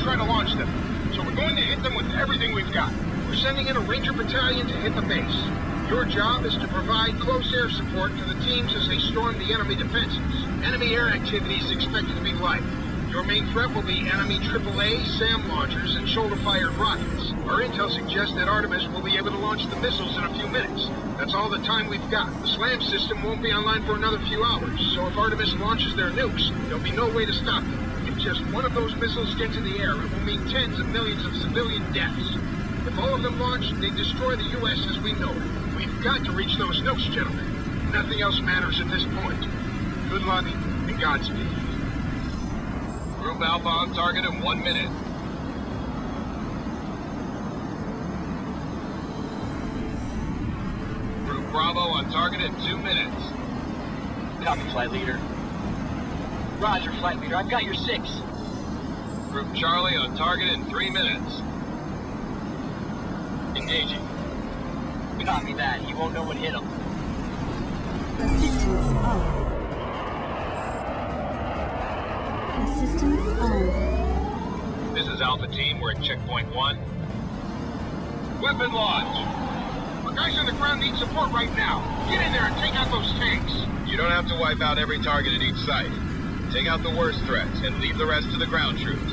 try to launch them. So we're going to hit them with everything we've got. We're sending in a Ranger battalion to hit the base. Your job is to provide close air support to the teams as they storm the enemy defenses. Enemy air activity is expected to be light. Your main threat will be enemy AAA, SAM launchers, and shoulder-fired rockets. Our intel suggests that Artemis will be able to launch the missiles in a few minutes. That's all the time we've got. The SLAM system won't be online for another few hours, so if Artemis launches their nukes, there'll be no way to stop them. If just one of those missiles gets in the air, it will mean tens of millions of civilian deaths. If all of them launch, they destroy the U.S. as we know it. We've got to reach those nukes, gentlemen. Nothing else matters at this point. Good luck, and Godspeed. Group Alpha on target in 1 minute. Group Bravo on target in 2 minutes. Copy, Flight Leader. Roger, Flight Leader. I've got your 6. Group Charlie on target in 3 minutes. Engaging. Copy that. He won't know what hit him. Assistance on. Assistance on. This is Alpha Team. We're at checkpoint 1. Weapon launch. Our guys on the ground need support right now. Get in there and take out those tanks. You don't have to wipe out every target at each site. Take out the worst threats and leave the rest to the ground troops.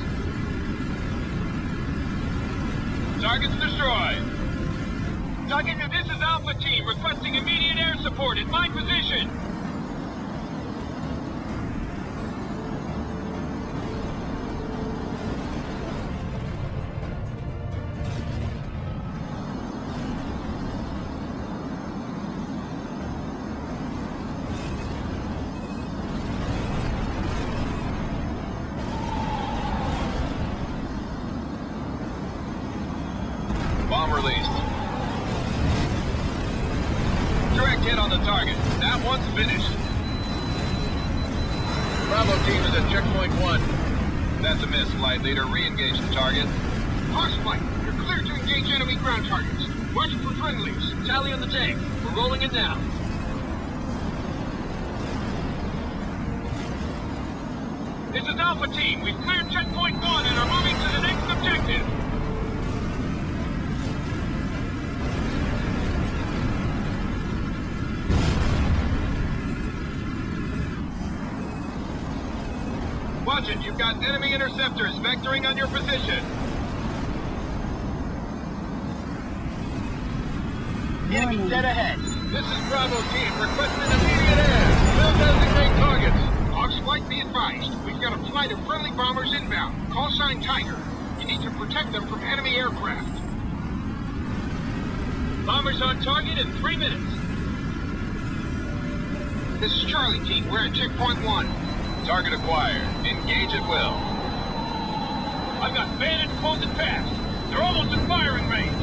Targets destroyed. Target, this is Alpha Team requesting immediate air support at my position. Bomb released. Direct hit on the target. That one's finished. Bravo team is at checkpoint 1. That's a miss, Flight Leader. Re-engage the target. Horseflight, you're clear to engage enemy ground targets. Watch for friendlies. Tally on the tank. We're rolling it now. This is Alpha Team. We've cleared checkpoint 1 and are moving to the next objective. Watch it. You've got enemy interceptors vectoring on your position. Enemy dead ahead. This is Bravo Team requesting immediate air. We'll designate targets. Hogsflight, be advised. We've got a flight of friendly bombers inbound. Call sign Tiger. You need to protect them from enemy aircraft. Bombers on target in 3 minutes. This is Charlie Team. We're at checkpoint 1. Target acquired. Engage at will. I've got bandits closing past. They're almost in firing range.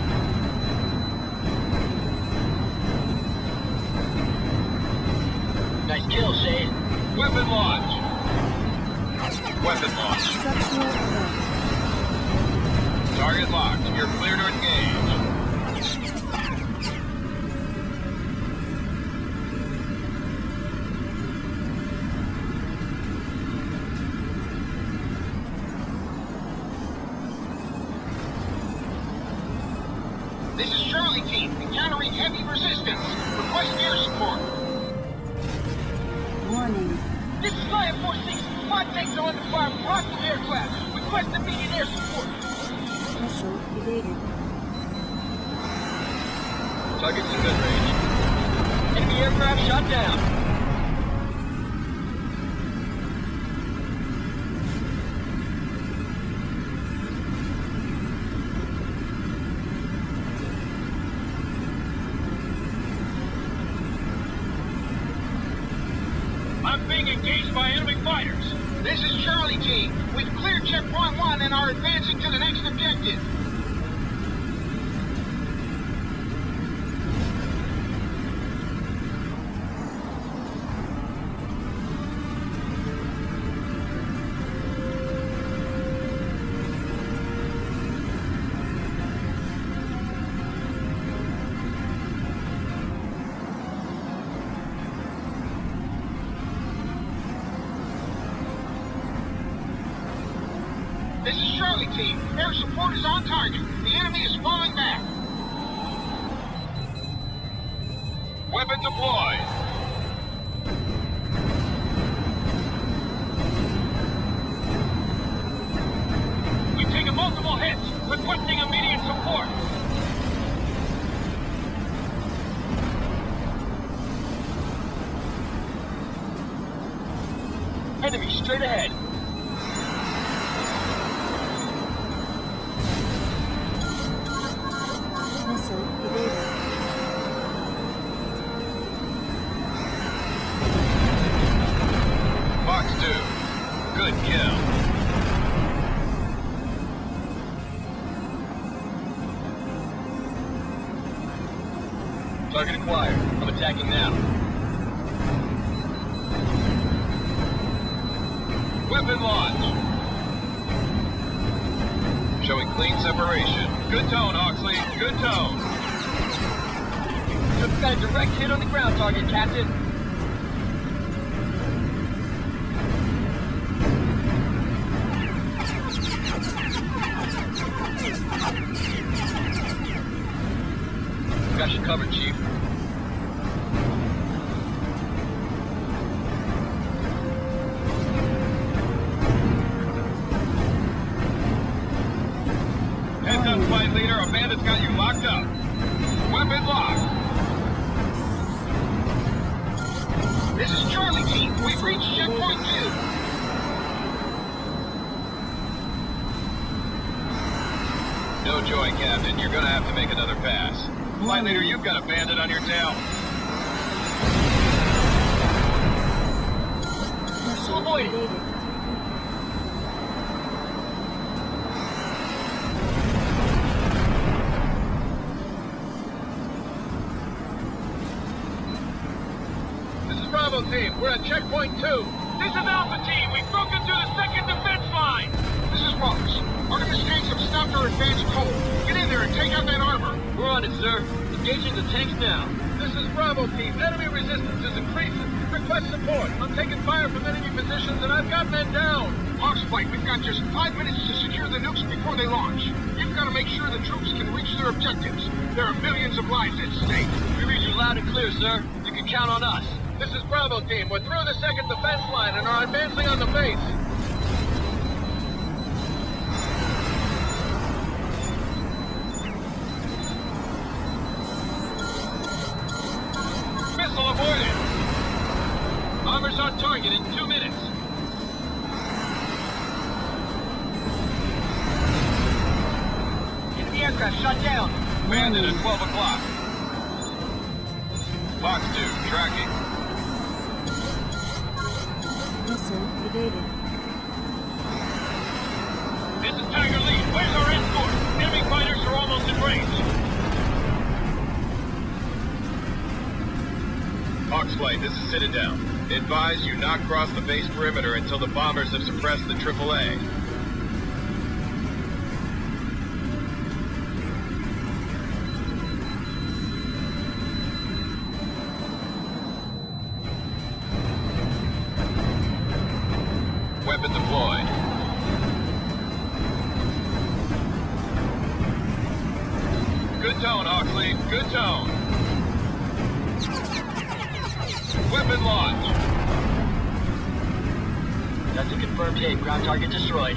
Nice kill, Shade. Weapon launch. Weapon launch. Structural error. Target locked. You're clear to engage. This is Charlie Team, encountering heavy resistance. Request air support. Warning. This is Lion 4-6. 5 tanks are under fire from hostile aircraft. Request immediate air support. Missile evaded. Target's in good range. Enemy aircraft shot down. I'm being engaged by enemy fighters. This is Charlie Team. We've cleared checkpoint 1 and are advancing to the next objective. This is Charlie Team. Air support is on target. The enemy is falling back. Weapon deployed. We've taken multiple hits. Requesting immediate support. Enemy straight ahead. Missile evaded. Fox 2. Good kill. Target acquired. I'm attacking now. Weapon launch. Showing clean separation. Good tone, Oxley. Good tone. Just got a direct hit on the ground target, Captain. Got you covered, Chief. Heads up, flight leader. A bandit's got you locked up. Weapon locked. This is Charlie Team. We've reached checkpoint 2. No joy, Captain. You're gonna have to make another pass. Flight leader, you've got a bandit on your tail. Missile Avoid it. evaded. This is Bravo Team. We're at checkpoint 2. This is Alpha Team. We've broken through the second defense line. This is Ross. Artemis tanks have stopped our advanced coal. Get in there and take out that armor. We're on it, sir. Engaging the tanks now. This is Bravo Team. Enemy resistance is increasing. Request support. I'm taking fire from enemy positions and I've got men down. Hawks Flight, we've got just 5 minutes to secure the nukes before they launch. You've got to make sure the troops can reach their objectives. There are millions of lives at stake. We read you loud and clear, sir. You can count on us. This is Bravo Team. We're through the second defense line and are advancing on the base. Missile avoided. Bombers on target in 2 minutes. Enemy aircraft shot down. Bandit at 12 o'clock. Fox 2, tracking. Missile evaded. This is Tiger Lead. Where's our escort? Enemy fighters are almost in range. Hawks Flight, this is Citadel. Advise you not cross the base perimeter until the bombers have suppressed the AAA. Weapon deployed. Good tone, Oxley. Good tone. Weapon launch. That's a confirmed hit. Ground target destroyed.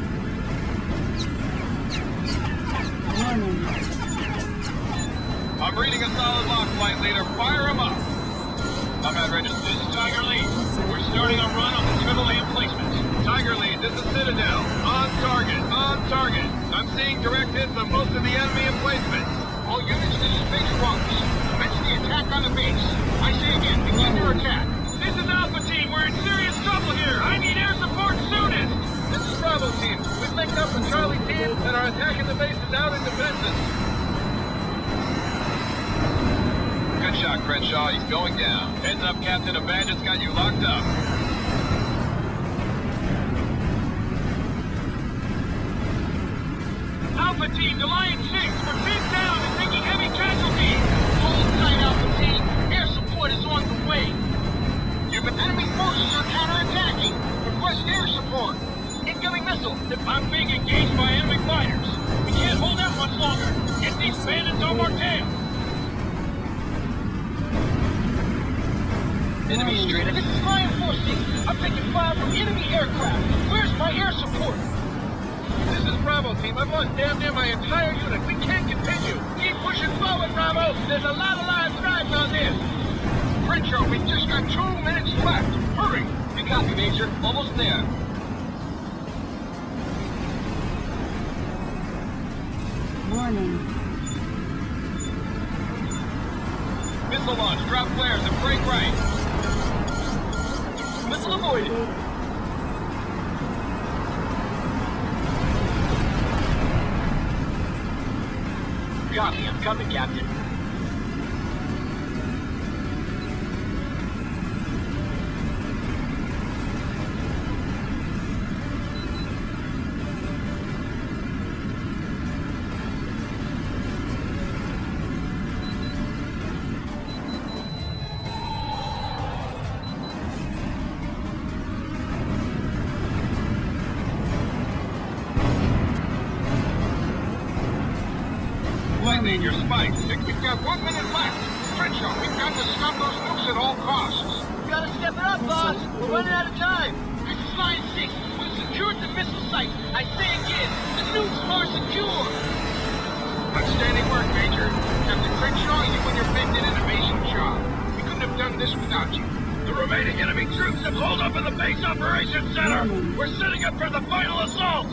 Warning. I'm reading a solid lock, flight leader. Fire him up. Combat register. This is Tiger Lead. We're starting a run on the AAA emplacements. Tiger Lead, this is Citadel. On target. On target. I'm seeing direct hits on most of the enemy emplacements. All units, this is Major Ross. Commence the attack on the base. I say again, begin your attack. This is Alpha Team. We're in serious trouble here. I need air support soonest. This is Bravo Team. We've linked up with Charlie Team and are attacking the bases out in defenses. Good shot, Crenshaw. He's going down. Heads up, Captain. A bandit's got you locked up. Alpha Team, the Lion 6. We're pinned down and taking heavy casualties. Hold tight, Alpha Team. Air support is on the way. Enemy forces are counterattacking. Request air support. incoming missile! I'm being engaged by enemy fighters. We can't hold out much longer. Get these bandits off our tail. Enemy straight. This is Lion 4-6. I'm taking fire from enemy aircraft. Where's my air support? This is Bravo team. I've lost damn near my entire unit. We can't continue. Keep pushing forward, Bravo. There's a lot of live drives on this. Crenshaw, we've just got 2 minutes left. Hurry. You copy, Major. Almost there. Warning. Missile launch. Drop flares and break right. Missile avoided. Evaded. Copy. I'm coming, Captain. Lightning, your spikes. We've got 1 minute left. Crenshaw, we've got to stop those nukes at all costs. We gotta step it up, boss. We're running out of time. This is Line 6. We've secured the missile site. I say again, the nukes are secure. Outstanding work, Major. Captain Crenshaw, you and your men did an amazing job. We couldn't have done this without you. The remaining enemy troops have pulled up in the base operations center. We're setting up for the final assault.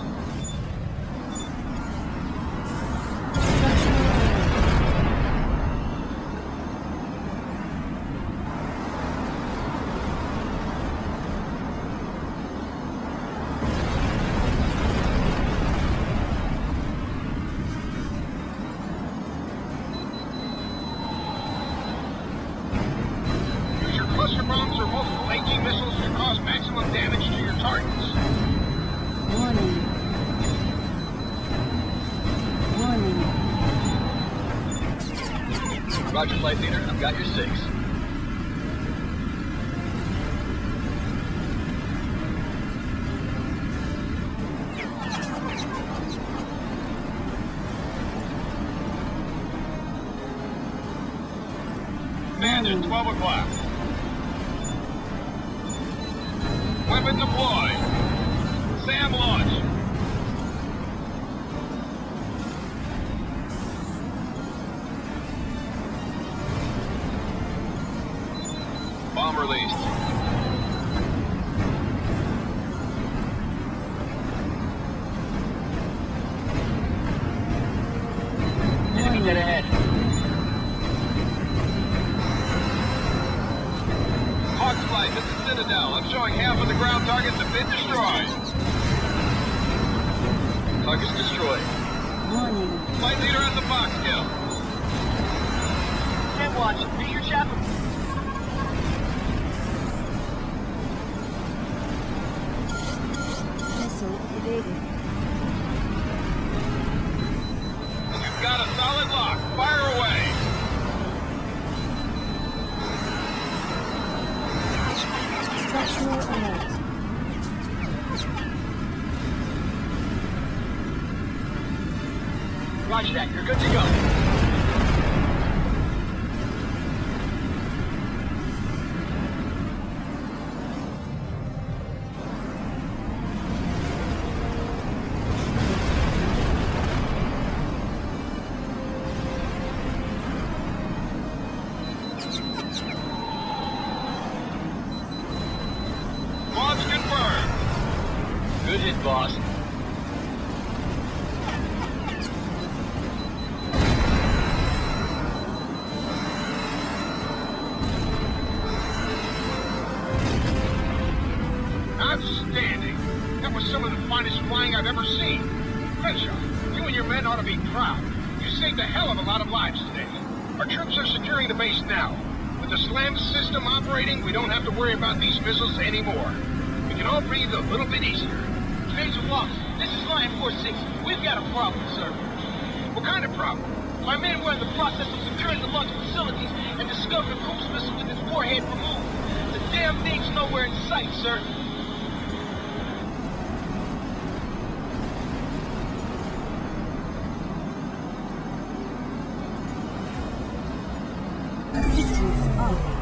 Cluster bombs or multiple AG missiles can cause maximum damage to your targets. Warning. Warning. Roger, Flight Leader. I've got your 6. Commander, 12 o'clock. Weapon deployed. SAM launch. Bomb released. Enemy dead ahead. Hawk flight, this is Citadel. I'm showing half of the ground targets have been destroyed. Targets destroyed. Warning. Flight leader at the box kill. 10 watch. Be your chapel. Missile evaded. You've got a solid lock. Fire away. Structural alert. Roger that. You're good to go. Launch confirmed. Good hit, boss. Outstanding. That was some of the finest flying I've ever seen. Crenshaw, you and your men ought to be proud. You saved a hell of a lot of lives today. Our troops are securing the base now. With the SLAM system operating, we don't have to worry about these missiles anymore. We can all breathe a little bit easier. Major Walker, this is Lion 4-6. We've got a problem, sir. What kind of problem? My men were in the process of securing the launch facilities and discovered a cruise missile with its warhead removed. The damn thing's nowhere in sight, sir. Engines up.